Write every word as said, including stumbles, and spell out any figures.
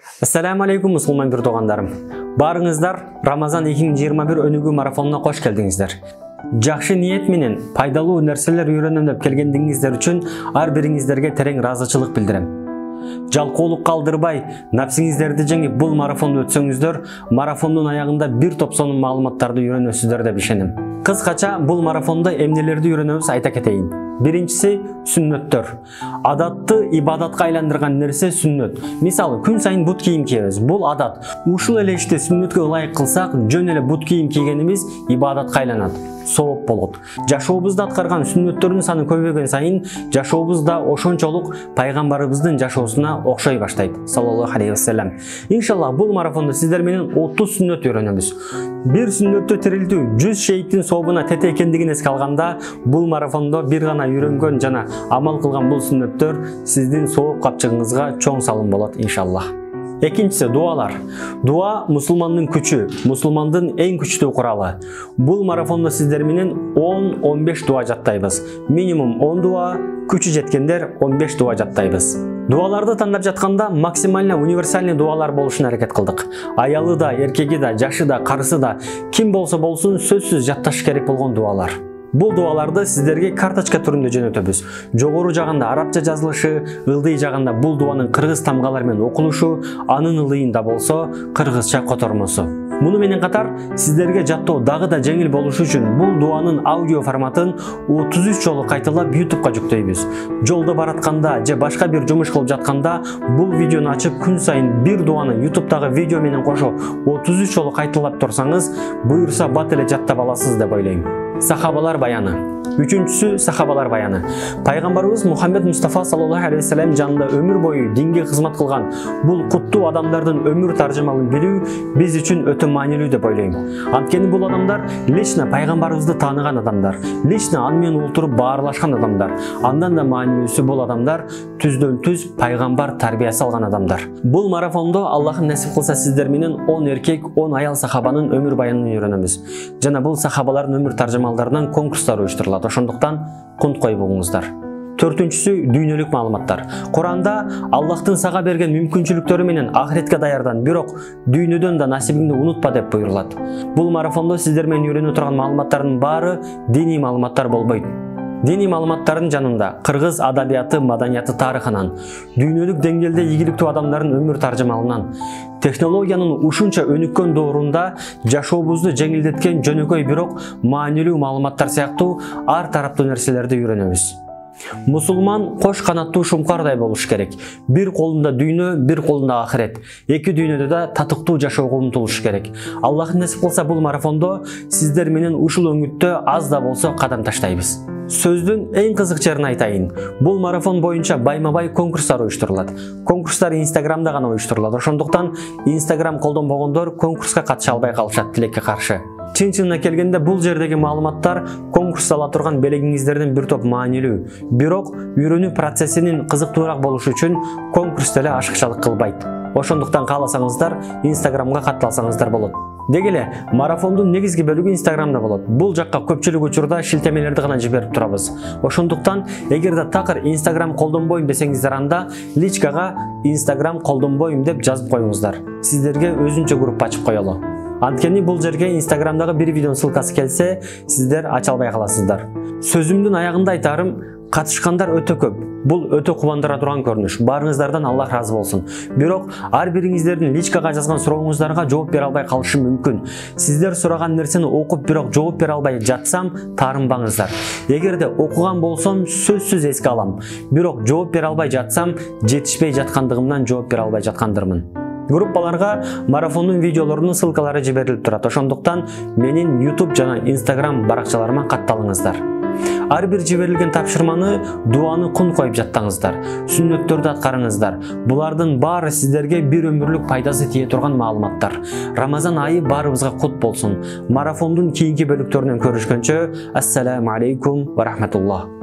Assalamu alaikum musulман bir doğanlarım. Barыңыздар Рамазан эки миң жыйырма бир өнүгүү марафонуна кош келдиңиздер. Жакшы ниет менен пайдалуу нерселер үйрөнөм деп келгендигиңиздер үчүн ар бириңиздерге терең ыраазычылык билдирем. Жалкоолук калдырбай, напсиңиздерди жеңип бул марафонду өтсөңүздөр, марафондун аягында бир топ сонун маалыматтарды үйрөнөсүздөр деп ишенем. Кыскача бул марафонда эмнелерди үйрөнөбүз айта кетейин. Биринчиси сүннөттөр. Адатты ибадатка айландырган нерсе сүннөт. Мисалы, күн сайын бут кийим кийебиз. Бул адат. Ушул эле ишти сүннөткө ылайык кылсак, жөн эле бут кийим кийгенибиз ибадатка айланат. Сооп болот. Жашообузда аткарган сүннөттөрдүн саны көбөйгөн сайын, жашообуз да ошончолук пайгамбарыбыздын жашоосуна окшой баштайт. Саллаллаху алейхи ва саллям. Иншаллах бул марафонда сиздер менен отуз сүннөт үйрөнөбүз. Бир сүннөттү тирилтүү жүз шейиттин сообуна тете экендигин эске алганда, бул марафондо бир гана үйрөнгөн жана амал кылган бул сүннөттөр сиздин сооп капчыгыңызга чоң салым болот иншаллах. Экинчиси дуалар. Дуа мусулмандын күчү, мусулмандын эң күчтүү куралы. Бул марафондо сиздер менен он он беш дуа жаттайбыз. Минимум он дуа, күчү жеткендер он беш дуа жаттайбыз. Дуаларды тандап жатканда максимально универсальный дуалар болушуна аракет кылдык. Аялы да, эркеги да, жашы да, карысы да, ким болсо болсун сөзсүз жатташ керек болгон дуалар. Бул дуаларды сиздерге карточка түрүндө жөнөтөбүз. Жогору жагында арабча жазылышы, ылдый жагында бул дуанын кыргыз тамгалары менен окулушу, анын ылдыйында болсо кыргызча котормосу. Муну менен катар сиздерге жаттоо дагы да жеңил болушу үчүн бул дуанын аудио форматын отуз үч жолу кайталап ютубка жүктөйбүз. Жолдо баратканда же башка бир жумуш кылып жатканда бул видеону ачып күн сайын бир дуаны ютубтагы видео менен кошо отуз үч жолу кайталап турсаңыз, буюрса бат эле жаттап аласыз деп ойлойм. Сахабалар баяны. Үчүнчүсү сахабалар баяны. Пайгамбарыбыз Мухаммед Мустафа саллаллаху алейхи ва саллям жанында өмүр бою динге кызмат кылган бул куттуу адамдардын өмүр таржымалын билүү биз үчүн өтө маанилүү деп ойлойм. Анткени бул адамдар лично пайгамбарыбызды тааныган адамдар, лично аны менен олтуруп баарлашкан адамдар. Андан да маанилүүсү бул адамдар түздөн түз пайгамбар тарбиясы алган адамдар. Бул марафондо Аллахым насип кылса сиздер менен он эркек, он аял сахабанын өмүр баянын үйрөнөбүз. Жана бул сахабалардын өмүр таржымалдарынан конкурстар уюштурулат. Ошондуктан кунт коюп буңуңуздар. Төртүнчүсү дүйнөлүк маалыматтар. Куранда Аллахтын сага берген мүмкүнчүлүктөрү менен ахиретке даярдан, бирок дүйнөдөн да насибиңди унутпа деп буйрулат. Бул марафондо сиздер менен үйрөнө турган маалыматтардын баары диний маалыматтар болбойт. Диний маалыматтардын жанында кыргыз адабияты, маданияты тарыхынан, дүйнөлүк деңгээлде ийгиликтүү адамдардын өмүр таржымалынан, технологиянын ушунча өнүккөн доорунда жашообузду жеңилдеткен жөнөкөй бирок маанилүү маалыматтар сыяктуу ар тараптуу нерселерди үйрөнөбүз. Мусулман кош канаттуу шумкардай болуш керек. Бир колунда дүйнө, бир колунда ахирет. Эки дүйнөдө да татыктуу жашоого умтулуш керек. Аллах насип кылса бул марафондо сиздер менен ушул өңүттө аз да болсо кадам таштайбыз. Сөздүн эң кызык жерин айтайын. Бул марафон боюнча байма-бай конкурстар уюштурулат. Конкурстар Инстаграмда гана уюштурулат. Ошондуктан Инстаграм колдонбогондор конкурска катыша албай калышат тилекке каршы. Чын-чынына келгенде бул жердеги маалыматтар конкурс ала турган белегиңиздердин бир топ маанилүү, бирок үйрөнүү процессинин кызыктуураак болушу үчүн конкурс деле ашыкчалык кылбайт. Ошондуктан кааласаңыздар Инстаграмга катталсаңыздар болот. Деги эле марафондун негизги бөлүгү Инстаграмда болот. Бул жакка көпчүлүк учурда шилтемелерди гана жиберип турабыз. Ошондуктан эгерде такыр Инстаграм колдонбойм десеңиздер, анда личкага Инстаграм колдонбойм деп жазып коюңуздар. Сиздерге өзүнчө группа ачып коелу. Анткени бул жерге Инстаграмдагы бир видеонун ссылкасы келсе, сиздер ача албай каласыздар. Сөзүмдүн аягында айтарым, катышкандар өтө көп. Бул өтө кубандыра турган көрүнүш. Барыңыздардан Аллах разы болсун. Бирок ар бириңиздердин личкага жазган сурооңуздарга жооп бере албай калышым мүмкүн. Сиздер сураган нерсени окуп, бирок жооп бере албай жатсам, таарынбаңыздар. Эгерде окуган болсом, сөзсүз эске алам. Бирок жооп бере албай жатсам, жетишпей жаткандыгымдан жооп бере албай жаткандырмын. Группаларга марафондун видеолорунун ссылкалары жиберилип турат. Ошондуктан менин YouTube жана Instagram баракчаларыма катталыңыздар. Ар бир жиберилген тапшырманы дуаны кун коюп жаттаңыздар. Сүннөттөрдү аткарыңыздар. Булардын баары сиздерге бир өмүрлүк пайдасы тие турган маалыматтар. Рамазан айы баарыбызга кут болсун. Марафондун кийинки бөлүктөрүнөн көрүшкөнчө, ассаламу алейкум ва рахматуллах.